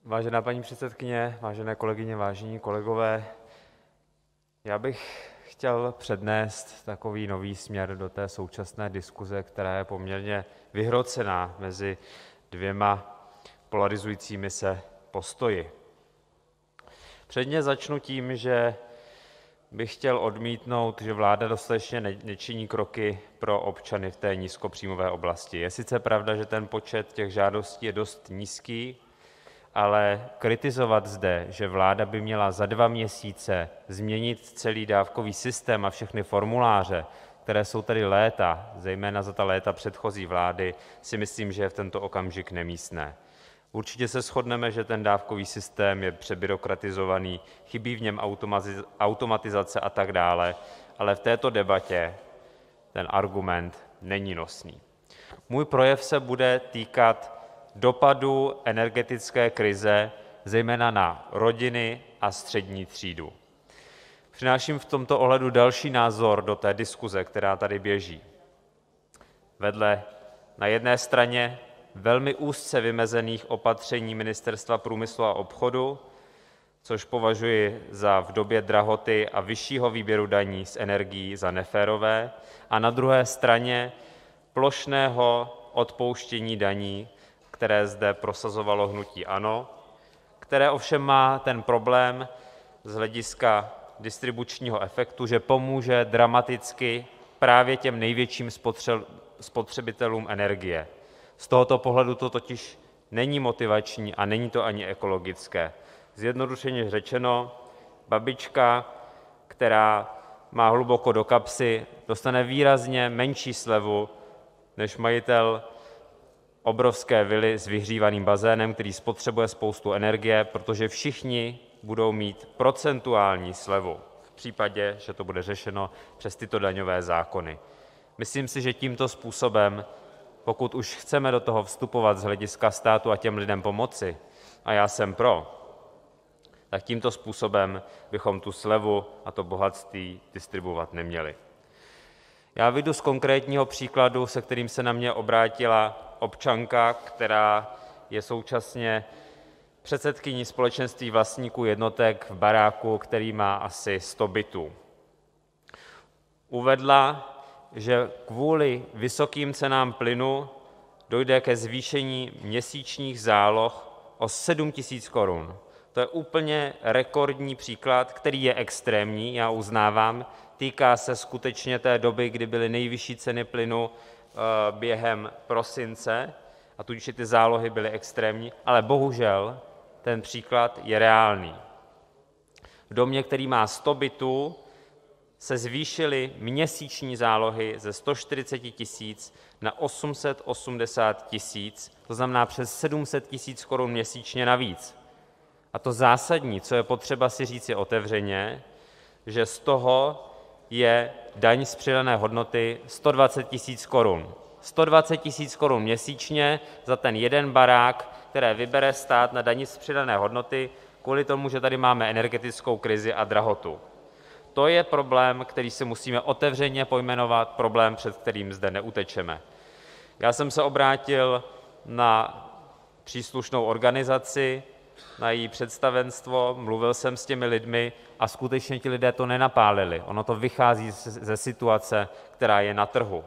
Vážená paní předsedkyně, vážené kolegyně, vážení kolegové, já bych chtěl přednést takový nový směr do té současné diskuze, která je poměrně vyhrocená mezi dvěma polarizujícími se postoji. Předně začnu tím, že bych chtěl odmítnout, že vláda dostatečně nečiní kroky pro občany v té nízkopříjmové oblasti. Je sice pravda, že ten počet těch žádostí je dost nízký, ale kritizovat zde, že vláda by měla za 2 měsíce změnit celý dávkový systém a všechny formuláře, které jsou tady léta, zejména za ta léta předchozí vlády, si myslím, že je v tento okamžik nemístné. Určitě se shodneme, že ten dávkový systém je přebyrokratizovaný, chybí v něm automatizace a tak dále, ale v této debatě ten argument není nosný. Můj projev se bude týkat dopadu energetické krize, zejména na rodiny a střední třídu. Přináším v tomto ohledu další názor do té diskuze, která tady běží. Vedle na jedné straně velmi úzce vymezených opatření Ministerstva průmyslu a obchodu, což považuji v době drahoty a vyššího výběru daní z energií za neférové, a na druhé straně plošného odpouštění daní, které zde prosazovalo hnutí ANO, které ovšem má ten problém z hlediska distribučního efektu, že pomůže dramaticky právě těm největším spotřebitelům energie. Z tohoto pohledu to totiž není motivační a není to ani ekologické. Zjednodušeně řečeno, babička, která má hluboko do kapsy, dostane výrazně menší slevu než majitel obrovské vily s vyhřívaným bazénem, který spotřebuje spoustu energie, protože všichni budou mít procentuální slevu v případě, že to bude řešeno přes tyto daňové zákony. Myslím si, že tímto způsobem, pokud už chceme do toho vstupovat z hlediska státu a těm lidem pomoci, a já jsem pro, tak tímto způsobem bychom tu slevu a to bohatství distribuovat neměli. Já vyjdu z konkrétního příkladu, se kterým se na mě obrátila občanka, která je současně předsedkyní společenství vlastníků jednotek v baráku, který má asi 100 bytů. Uvedla, že kvůli vysokým cenám plynu dojde ke zvýšení měsíčních záloh o 7 000 korun. To je úplně rekordní příklad, který je extrémní, já uznávám. Týká se skutečně té doby, kdy byly nejvyšší ceny plynu během prosince, a tudíž ty zálohy byly extrémní, ale bohužel ten příklad je reálný. V domě, který má 100 bytů, se zvýšily měsíční zálohy ze 140 000 na 880 000, to znamená přes 700 000 korun měsíčně navíc. A to zásadní, co je potřeba si říci otevřeně, že z toho je daň z přidané hodnoty 120 000 korun. 120 000 korun měsíčně za ten jeden barák, které vybere stát na dani z přidané hodnoty kvůli tomu, že tady máme energetickou krizi a drahotu. To je problém, který si musíme otevřeně pojmenovat, problém, před kterým zde neutečeme. Já jsem se obrátil na příslušnou organizaci, na její představenstvo, mluvil jsem s těmi lidmi a skutečně ti lidé to nenapálili. Ono to vychází ze situace, která je na trhu.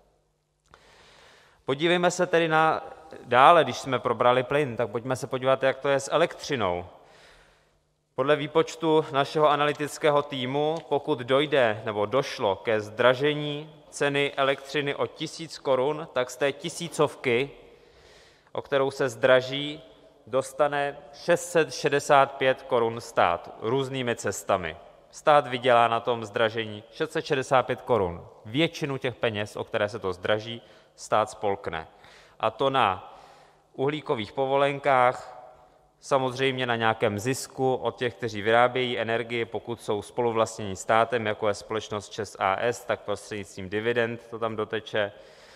Podívejme se tedy dále, když jsme probrali plyn, tak pojďme se podívat, jak to je s elektřinou. Podle výpočtu našeho analytického týmu, pokud dojde nebo došlo ke zdražení ceny elektřiny o 1000 korun, tak z té tisícovky, o kterou se zdraží, dostane 665 korun stát různými cestami. Stát vydělá na tom zdražení 665 korun. Většinu těch peněz, o které se to zdraží, stát spolkne. A to na uhlíkových povolenkách, samozřejmě na nějakém zisku od těch, kteří vyrábějí energii, pokud jsou spoluvlastnění státem, jako je společnost ČEZ a. s., tak prostřednictvím dividend to tam doteče.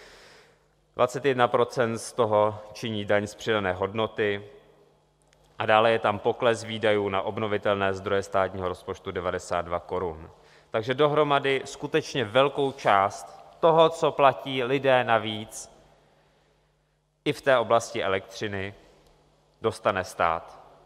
21% z toho činí daň z přidané hodnoty a dále je tam pokles výdajů na obnovitelné zdroje státního rozpočtu 92 korun. Takže dohromady skutečně velkou část toho, co platí lidé navíc i v té oblasti elektřiny, dostane stát.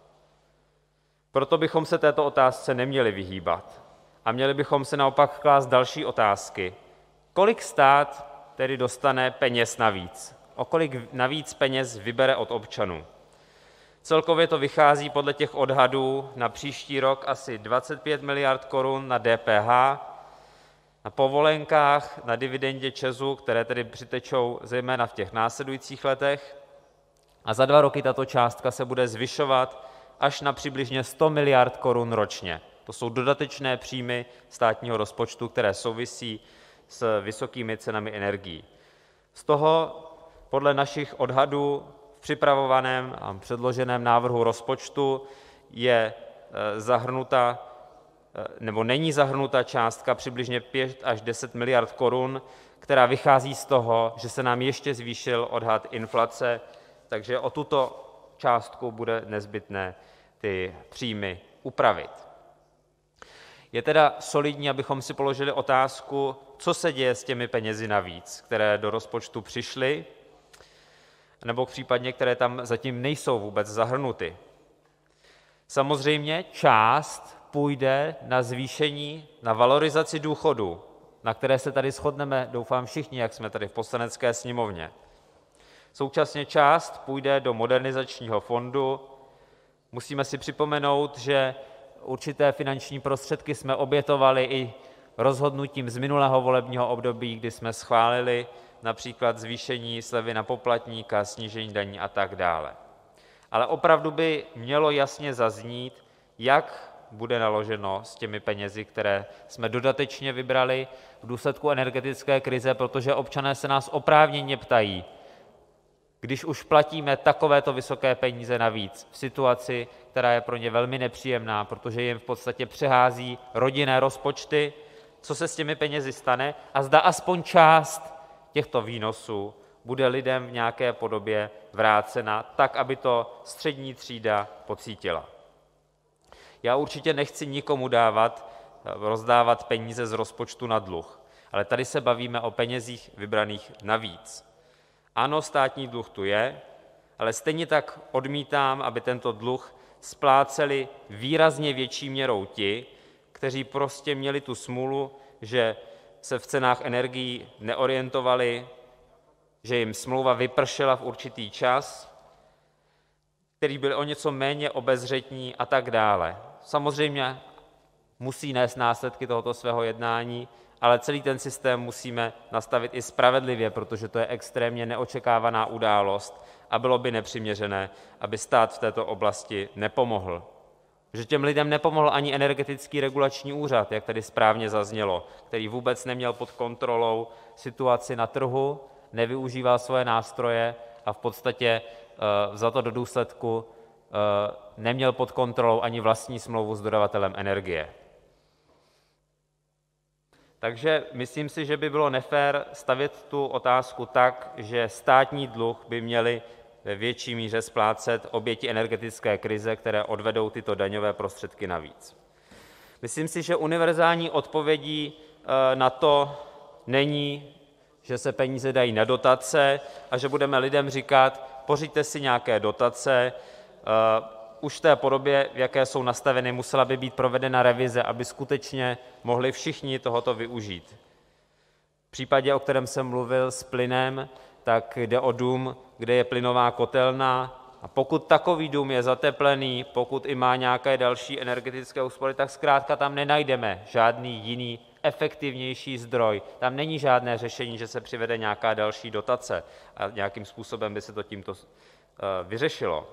Proto bychom se této otázce neměli vyhýbat a měli bychom se naopak klást další otázky. Kolik stát tedy dostane peněz navíc? O kolik navíc peněz vybere od občanů? Celkově to vychází podle těch odhadů na příští rok asi 25 miliard korun na DPH, na povolenkách, na dividendě ČEZu, které tedy přitečou zejména v těch následujících letech, a za 2 roky tato částka se bude zvyšovat až na přibližně 100 miliard korun ročně. To jsou dodatečné příjmy státního rozpočtu, které souvisí s vysokými cenami energií. Z toho podle našich odhadů v připravovaném a předloženém návrhu rozpočtu je zahrnuta nebo není zahrnuta částka přibližně 5 až 10 miliard korun, která vychází z toho, že se nám ještě zvýšil odhad inflace, takže o tuto částku bude nezbytné ty příjmy upravit. Je teda solidní, abychom si položili otázku, co se děje s těmi penězi navíc, které do rozpočtu přišly, nebo případně které tam zatím nejsou vůbec zahrnuty. Samozřejmě část půjde na zvýšení, na valorizaci důchodů, na které se tady shodneme, doufám všichni, jak jsme tady v Poslanecké sněmovně. Současně část půjde do modernizačního fondu. Musíme si připomenout, že určité finanční prostředky jsme obětovali i rozhodnutím z minulého volebního období, kdy jsme schválili například zvýšení slevy na poplatníka, snížení daní a tak dále. Ale opravdu by mělo jasně zaznít, jak bude naloženo s těmi penězi, které jsme dodatečně vybrali v důsledku energetické krize, protože občané se nás oprávněně ptají, když už platíme takovéto vysoké peníze navíc v situaci, která je pro ně velmi nepříjemná, protože jim v podstatě přehází rodinné rozpočty, co se s těmi penězi stane a zda aspoň část těchto výnosů bude lidem v nějaké podobě vrácena tak, aby to střední třída pocítila. Já určitě nechci nikomu rozdávat peníze z rozpočtu na dluh, ale tady se bavíme o penězích vybraných navíc. Ano, státní dluh tu je, ale stejně tak odmítám, aby tento dluh spláceli výrazně větší měrou ti, kteří prostě měli tu smůlu, že se v cenách energií neorientovali, že jim smlouva vypršela v určitý čas, kteří byli o něco méně obezřetní a tak dále. Samozřejmě musí nést následky tohoto svého jednání, ale celý ten systém musíme nastavit i spravedlivě, protože to je extrémně neočekávaná událost a bylo by nepřiměřené, aby stát v této oblasti nepomohl. Že těm lidem nepomohl ani Energetický regulační úřad, jak tady správně zaznělo, který vůbec neměl pod kontrolou situaci na trhu, nevyužíval svoje nástroje a v podstatě za to do důsledku neměl pod kontrolou ani vlastní smlouvu s dodavatelem energie. Takže myslím si, že by bylo nefér stavět tu otázku tak, že státní dluh by měli ve větší míře splácet oběti energetické krize, které odvedou tyto daňové prostředky navíc. Myslím si, že univerzální odpovědí na to není, že se peníze dají na dotace a že budeme lidem říkat, pořiďte si nějaké dotace. Už v té podobě, v jaké jsou nastaveny, musela by být provedena revize, aby skutečně mohli všichni tohoto využít. V případě, o kterém jsem mluvil s plynem, tak jde o dům, kde je plynová kotelna, a pokud takový dům je zateplený, pokud i má nějaké další energetické úspory, tak zkrátka tam nenajdeme žádný jiný efektivnější zdroj. Tam není žádné řešení, že se přivede nějaká další dotace a nějakým způsobem by se to tímto vyřešilo.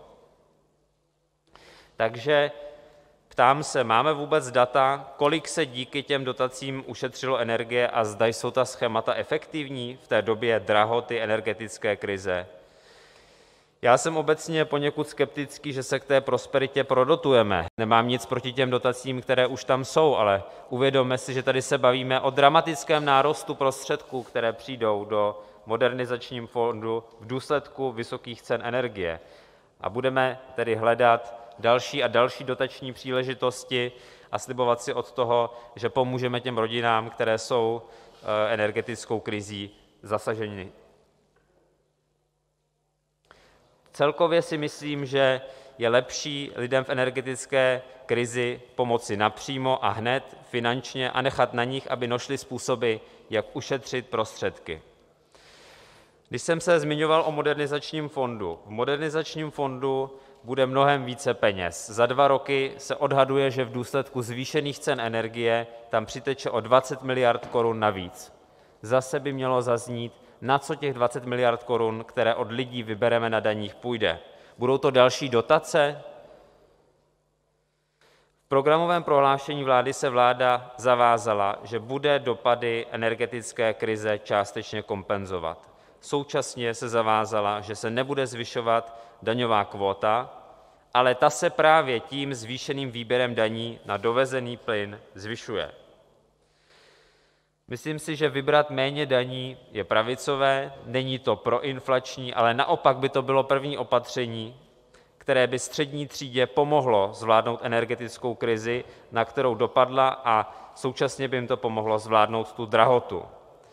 Takže ptám se, máme vůbec data, kolik se díky těm dotacím ušetřilo energie a zda jsou ta schémata efektivní v té době drahoty energetické krize? Já jsem obecně poněkud skeptický, že se k té prosperitě prodotujeme. Nemám nic proti těm dotacím, které už tam jsou, ale uvědomme si, že tady se bavíme o dramatickém nárůstu prostředků, které přijdou do modernizačního fondu v důsledku vysokých cen energie. A budeme tedy hledat další a další dotační příležitosti a slibovat si od toho, že pomůžeme těm rodinám, které jsou energetickou krizí zasaženy. Celkově si myslím, že je lepší lidem v energetické krizi pomoci napřímo a hned finančně a nechat na nich, aby našli způsoby, jak ušetřit prostředky. Když jsem se zmiňoval o Modernizačním fondu, v Modernizačním fondu bude mnohem více peněz. Za 2 roky se odhaduje, že v důsledku zvýšených cen energie tam přiteče o 20 miliard korun navíc. Zase by mělo zaznít, na co těch 20 miliard korun, které od lidí vybereme na daních, půjde. Budou to další dotace? V programovém prohlášení vlády se vláda zavázala, že bude dopady energetické krize částečně kompenzovat. Současně se zavázala, že se nebude zvyšovat daňová kvóta, ale ta se právě tím zvýšeným výběrem daní na dovezený plyn zvyšuje. Myslím si, že vybrat méně daní je pravicové, není to proinflační, ale naopak by to bylo první opatření, které by střední třídě pomohlo zvládnout energetickou krizi, na kterou dopadla, a současně by jim to pomohlo zvládnout tu drahotu.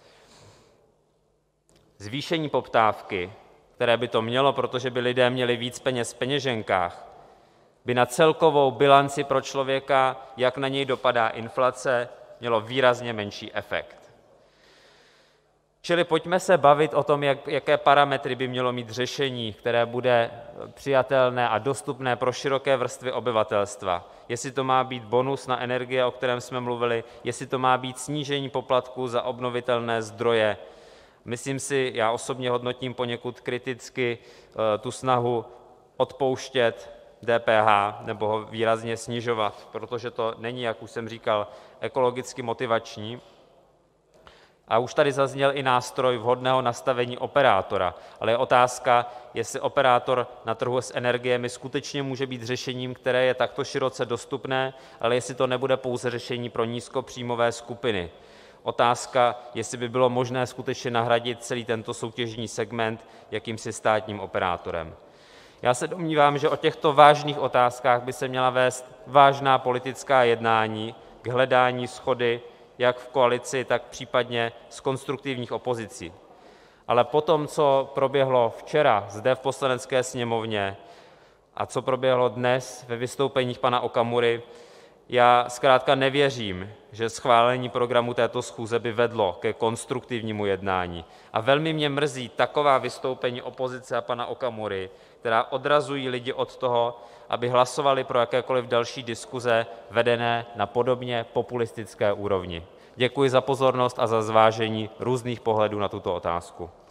Zvýšení poptávky, které by to mělo, protože by lidé měli víc peněz v peněženkách, by na celkovou bilanci pro člověka, jak na něj dopadá inflace, mělo výrazně menší efekt. Čili pojďme se bavit o tom, jaké parametry by mělo mít řešení, které bude přijatelné a dostupné pro široké vrstvy obyvatelstva. Jestli to má být bonus na energie, o kterém jsme mluvili, jestli to má být snížení poplatků za obnovitelné zdroje. Myslím si, já osobně hodnotím poněkud kriticky tu snahu odpouštět DPH nebo ho výrazně snižovat, protože to není, jak už jsem říkal, ekologicky motivační. A už tady zazněl i nástroj vhodného nastavení operátora, ale je otázka, jestli operátor na trhu s energiemi skutečně může být řešením, které je takto široce dostupné, ale jestli to nebude pouze řešení pro nízkopříjmové skupiny. Otázka, jestli by bylo možné skutečně nahradit celý tento soutěžní segment jakýmsi státním operátorem. Já se domnívám, že o těchto vážných otázkách by se měla vést vážná politická jednání k hledání shody jak v koalici, tak případně s konstruktivních opozicí. Ale po tom, co proběhlo včera zde v Poslanecké sněmovně a co proběhlo dnes ve vystoupeních pana Okamury, já zkrátka nevěřím, že schválení programu této schůze by vedlo ke konstruktivnímu jednání. A velmi mě mrzí taková vystoupení opozice a pana Okamury, která odrazují lidi od toho, aby hlasovali pro jakékoliv další diskuze vedené na podobně populistické úrovni. Děkuji za pozornost a za zvážení různých pohledů na tuto otázku.